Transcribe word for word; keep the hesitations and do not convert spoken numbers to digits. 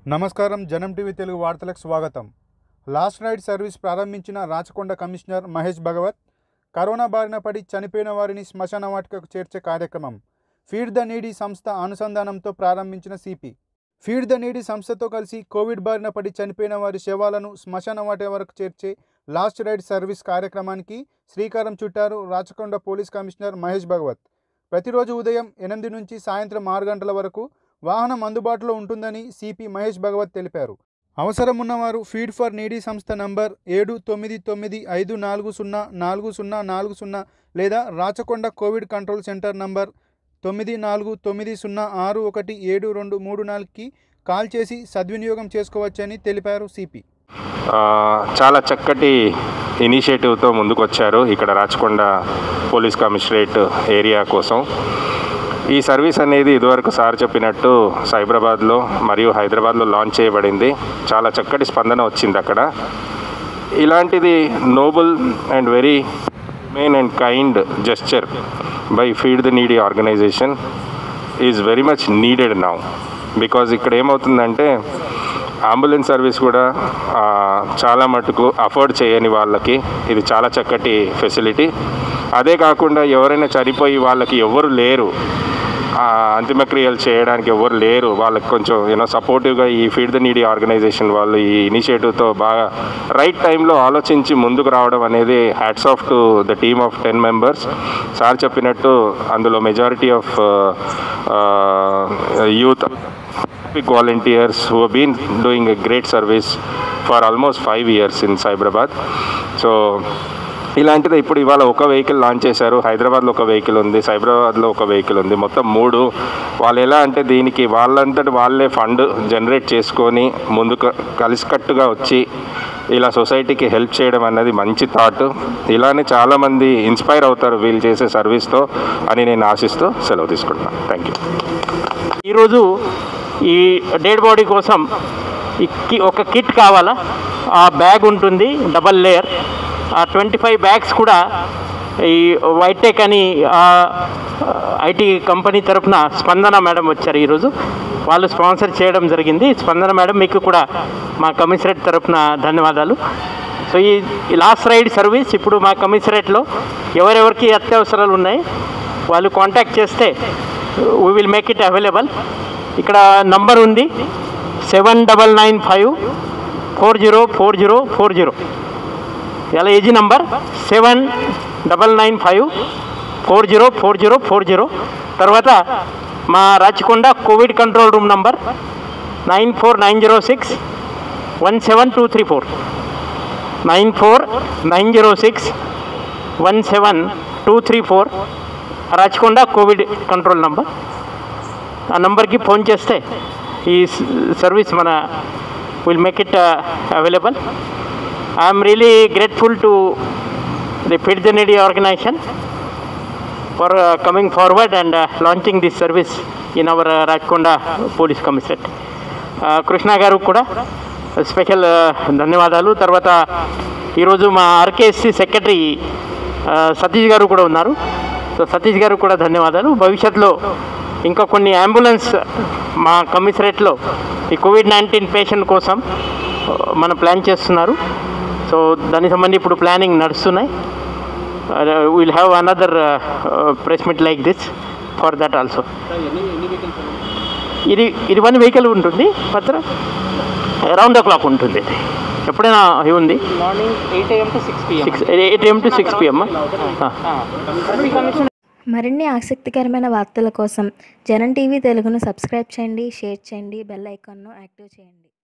నమస్కారం జనం టీవీ తెలుగు వార్తలకు స్వాగతం. లాస్ట్ రైడ్ సర్వీస్ ప్రారంభించిన రాచకొండ కమిషనర్ మహేష్ భగవత్ కరోనా బారిన పడి చనిపోయిన వారిని శ్మశాన వాటికకు చేర్చే కార్యక్రమం ఫీడ్ ద నీడీ సంస్థ అనుసంధానంతో ప్రారంభించిన సిపి ఫీడ్ ద నీడీ సంస్థతో కలిసి కోవిడ్ బారిన పడి చనిపోయిన వారి శవాలను శ్మశాన వాటి వరకు చేర్చే లాస్ట్ రైడ్ సర్వీస్ కార్యక్రమానికి శ్రీకారం చుట్టారు రాచకొండ పోలీస్ కమిషనర్ మహేష్ భగవత్. ప్రతిరోజు ఉదయం ఎనిమిది నుంచి సాయంత్రం ఆరు గంటల వరకు వాహనం అందుబాటులో ఉంటుందని సిపి మహేష్ భగవత్ తెలిపారు. అవసరం ఉన్నవారు ఫీడ్ ఫర్ నీడీ సంస్థ నంబర్ ఏడు తొమ్మిది తొమ్మిది ఐదు నాలుగు సున్నా నాలుగు సున్నా నాలుగు సున్నా లేదా Rachakonda covid control centre number తొమ్మిది నాలుగు తొమ్మిది సున్నా ఆరు ఒకటి ఏడు రెండు మూడు నాలుగుకి కాల్ చేసి సద్వినియోగం చేసుకోవచ్చని తెలిపారు సిపి. చాలా చక్కటి ఇనిషియేటివ్తో ముందుకొచ్చారు ఇక్కడ రాచకొండ పోలీస్ కమిషనరేట్ ఏరియా కోసం. ఈ సర్వీస్ అనేది ఇదివరకు సార్ చెప్పినట్టు సైబరాబాద్లో మరియు హైదరాబాద్లో లాంచ్ చేయబడింది. చాలా చక్కటి స్పందన వచ్చింది అక్కడ. ఇలాంటిది noble and very main and kind gesture by feed the needy organisation is very much needed now. Because ఇక్కడ ఏమవుతుందంటే అంబులెన్స్ సర్వీస్ కూడా చాలా మటుకు అఫోర్డ్ చేయని వాళ్ళకి ఇది చాలా చక్కటి ఫెసిలిటీ. అదే కాకుండా ఎవరైనా చనిపోయి వాళ్ళకి ఎవరు లేరు, అంతిమక్రియలు చేయడానికి ఎవరు లేరు, వాళ్ళకి కొంచెం యూనో సపోర్టివ్గా ఈ ఫీడ్ ద నీడీ ఆర్గనైజేషన్ వాళ్ళు ఈ ఇనిషియేటివ్తో బాగా రైట్ టైంలో ఆలోచించి ముందుకు రావడం అనేది hats off to the team of ten members. Sir చెప్పినట్టు అందులో majority of youth volunteers who have been doing a great service for almost five years in Cyberabad. So ఇలాంటిది ఇప్పుడు ఇవాళ ఒక వెహికల్ లాంచ్ చేశారు. హైదరాబాద్లో ఒక వెహికల్ ఉంది, సైబరాబాద్లో ఒక వెహికల్ ఉంది, మొత్తం మూడు. వాళ్ళు ఎలా అంటే దీనికి వాళ్ళంతటి వాళ్ళే ఫండ్ జనరేట్ చేసుకొని ముందుకు కలిసికట్టుగా వచ్చి ఇలా సొసైటీకి హెల్ప్ చేయడం అన్నది మంచి థాట్. ఇలానే చాలామంది ఇన్స్పైర్ అవుతారు వీళ్ళు చేసే సర్వీస్తో అని నేను ఆశిస్తూ సెలవు తీసుకుంటున్నాను. Thank you. ఈరోజు ఈ డెడ్ బాడీ కోసం ఒక కిట్ కావాలా, ఆ బ్యాగ్ ఉంటుంది డబల్ లేయర్. ఆ ట్వంటీ ఫైవ్ బ్యాగ్స్ కూడా ఈ వైటెక్ అని ఐటీ కంపెనీ తరఫున స్పందన మేడం వచ్చారు ఈరోజు. వాళ్ళు స్పాన్సర్ చేయడం జరిగింది. స్పందన మేడం మీకు కూడా మా కమిషనరేట్ తరఫున ధన్యవాదాలు. సో ఈ లాస్ట్ రైడ్ సర్వీస్ ఇప్పుడు మా కమిషనరేట్లో ఎవరెవరికి అత్యవసరాలు ఉన్నాయి వాళ్ళు కాంటాక్ట్ చేస్తే we will make it available. ఇక్కడ నంబర్ ఉంది seven double nine five four zero four zero four zero ఎలా ఏజీ number seven double nine five four zero four zero four zero. తర్వాత మా Rachakonda covid control room number nine four nine zero six one seven two three four nine four nine zero six one seven two three four Rachakonda covid control number. ఆ నెంబర్కి phone చేస్తే ఈ service మన will make it available. I'm really grateful to the feed the needy organisation for coming forward and launching this service in our Rachakonda police commissionerate. Krishna గారు కూడా special ధన్యవాదాలు. తర్వాత ఈరోజు మా ఆర్కేఎస్సి సెక్రటరీ సతీష్ గారు కూడా ఉన్నారు. సో సతీష్ గారు కూడా ధన్యవాదాలు. భవిష్యత్తులో ఇంకా కొన్ని అంబులెన్స్ మా కమిషనరేట్లో ఈ కోవిడ్ నైన్టీన్ పేషెంట్ కోసం మన ప్లాన్ చేస్తున్నారు. సో దానికి సంబంధించి ఇప్పుడు ప్లానింగ్ నడుస్తున్నాయి. Will have another press meet like this for that also. ఇది ఇది వన్ వెహికల్ ఉంటుంది, మాత్రం అరౌండ్ ద క్లాక్ ఉంటుంది. ఎప్పుడైనా ఇవి ఉంది morning eight AM to six PM six eight AM to six PM. మరిన్ని ఆసక్తికరమైన వార్తల కోసం జనం టీవీ తెలుగును సబ్స్క్రైబ్ చేయండి, షేర్ చేయండి, బెల్ ఐకాన్ను యాక్టివ్ చేయండి.